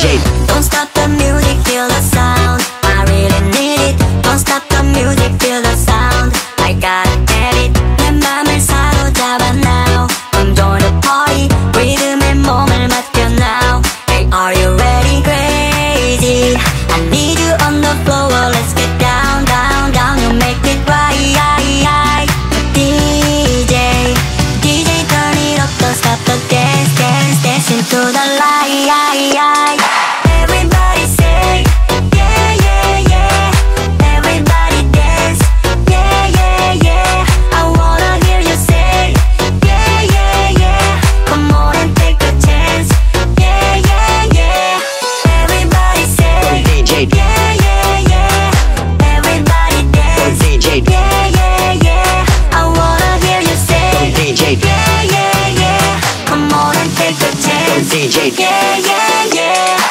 DJ. Don't stop the music, feel the sound. I really need it. Don't stop the music, feel the sound. I gotta get it. 내 맘을 사로잡아 now. I'm join the party. 리듬에 몸을 맡겨 now. Hey, are you ready? Crazy. I need you on the floor. Let's get down, down, down. You make it right. DJ, DJ, turn it up. Don't stop the dance, dance, dance into the light. Everybody say, yeah, yeah, yeah. Everybody dance, yeah, yeah, yeah. I wanna hear you say, yeah, yeah, yeah. Come on and take a chance, yeah, yeah, yeah. Everybody say, DJ. yeah, yeah, yeah. Everybody dance, DJ. yeah, yeah, yeah. I wanna hear you say, DJ. yeah, yeah, yeah. Come on and take a chance, DJ. yeah, yeah, yeah.